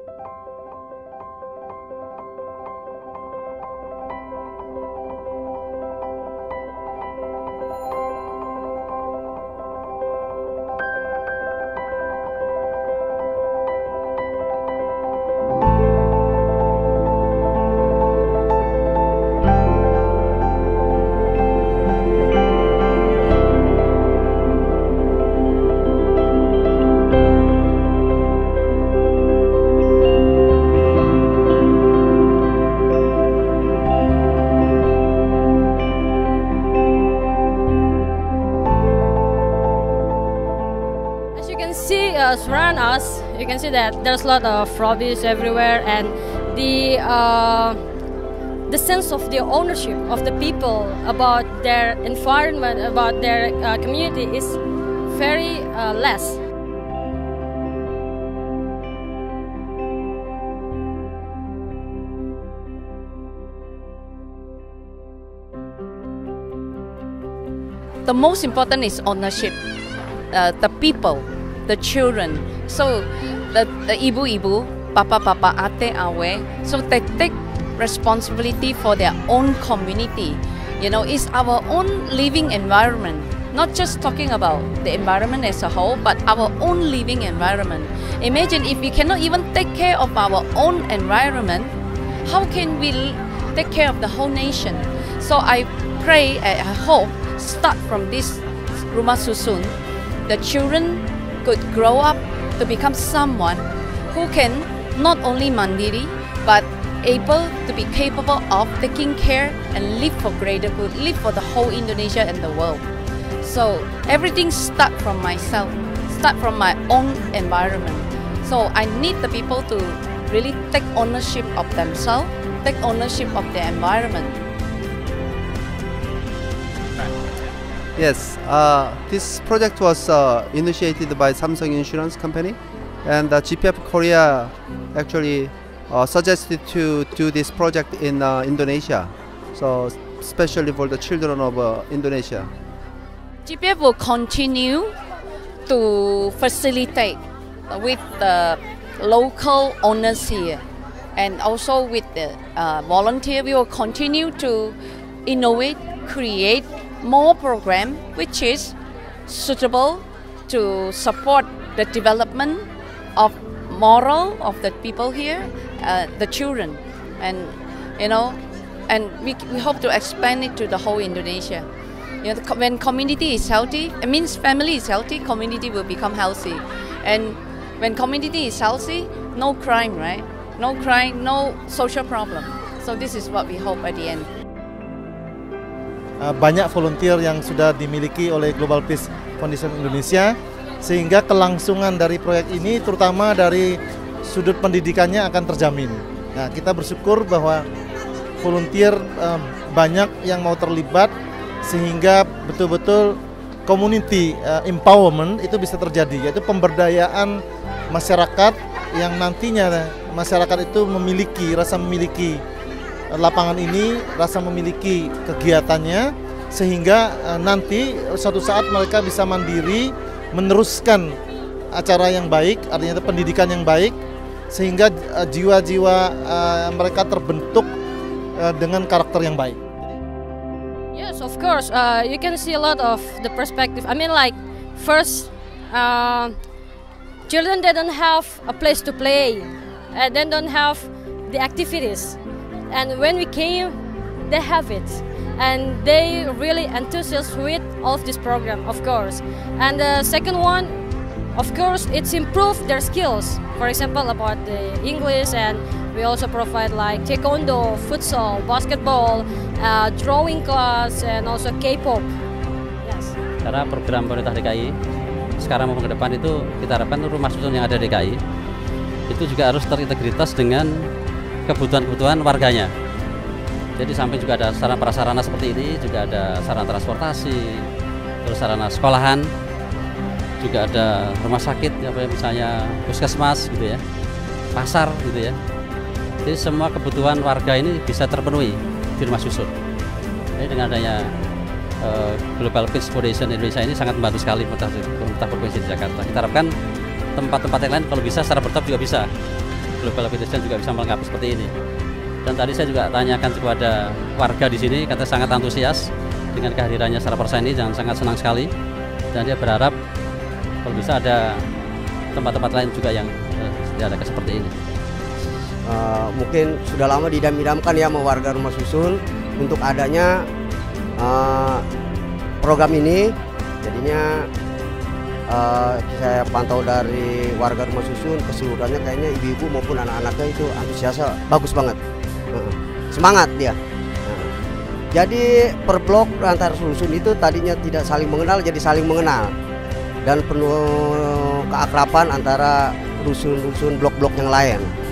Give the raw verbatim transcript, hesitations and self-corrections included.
Surround us, you can see that there's a lot of rubbish everywhere, and the uh, the sense of the ownership of the people about their environment, about their uh, community is very uh, less. The most important is ownership, uh, the people, the children. So the, the ibu-ibu, papa-papa, ate, awe, so they take responsibility for their own community. You know, it's our own living environment. Not just talking about the environment as a whole, but our own living environment. Imagine if we cannot even take care of our own environment, how can we take care of the whole nation? So I pray, I hope, start from this Rumah Susun, the children could grow up to become someone who can not only mandiri, but able to be capable of taking care and live for greater good, live for the whole Indonesia and the world. So everything start from myself, start from my own environment. So I need the people to really take ownership of themselves, take ownership of their environment. Yes, uh, this project was uh, initiated by Samsung Insurance Company, and uh, G P F Korea actually uh, suggested to do this project in uh, Indonesia, so especially for the children of uh, Indonesia. G P F will continue to facilitate with the local owners here, and also with the uh, volunteer. We will continue to innovate, create more program which is suitable to support the development of moral of the people here, uh, the children, and you know, and we, we hope to expand it to the whole Indonesia. You know, the, when community is healthy, it means family is healthy, community will become healthy, and when community is healthy, no crime, right? No crime, no social problem. So this is what we hope at the end. Banyak volunteer yang sudah dimiliki oleh Global Peace Foundation Indonesia, sehingga kelangsungan dari proyek ini terutama dari sudut pendidikannya akan terjamin. Nah, kita bersyukur bahwa volunteer eh, banyak yang mau terlibat sehingga betul-betul community eh, empowerment itu bisa terjadi, yaitu pemberdayaan masyarakat yang nantinya masyarakat itu memiliki rasa memiliki lapangan ini, rasa memiliki kegiatannya, sehingga uh, nanti suatu saat mereka bisa mandiri meneruskan acara yang baik, artinya pendidikan yang baik, sehingga jiwa-jiwa uh, uh, mereka terbentuk uh, dengan karakter yang baik. Yes, of course. Uh, you can see a lot of the perspective. I mean, like first, uh, children they don't have a place to play, and they don't have the activities. And when we came, they have it, and they really enthusiastic with all of this program, of course. And the second one, of course, it's improved their skills. For example, about the English, and we also provide like taekwondo, futsal, basketball, uh, drawing class, and also K-pop. Yes. Karena program pemerintah D K I sekarang maupun ke depan itu kita harapkan rumah susun yang ada di D K I itu juga harus terintegritas dengan kebutuhan-kebutuhan warganya. Jadi samping juga ada sarana prasarana seperti ini, juga ada sarana transportasi, terus sarana sekolahan, juga ada rumah sakit, misalnya puskesmas gitu ya, pasar gitu ya. Jadi semua kebutuhan warga ini bisa terpenuhi di rumah susun. Jadi dengan adanya uh, Global Peace Foundation Indonesia ini sangat membantu sekali pemerintah, pemerintah Provinsi Jakarta. Kita harapkan tempat-tempat yang lain kalau bisa secara bertahap juga bisa. global village juga bisa melengkapi seperti ini. Dan tadi saya juga tanyakan kepada warga di sini, katanya sangat antusias dengan kehadirannya Star Persa ini dan sangat senang sekali. Dan dia berharap kalau bisa ada tempat-tempat lain juga yang uh, diadakan seperti ini. Uh, mungkin sudah lama didam-idamkan ya sama warga Rumah Susun untuk adanya uh, program ini. Jadinya uh, saya pantau dari warga Rumah Susun keseluruhannya kayaknya ibu-ibu maupun anak-anaknya itu antusiasnya bagus banget, uh, semangat dia. Uh, jadi per blok antar rusun itu tadinya tidak saling mengenal jadi saling mengenal dan penuh keakraban antara rusun-rusun blok-blok yang lain.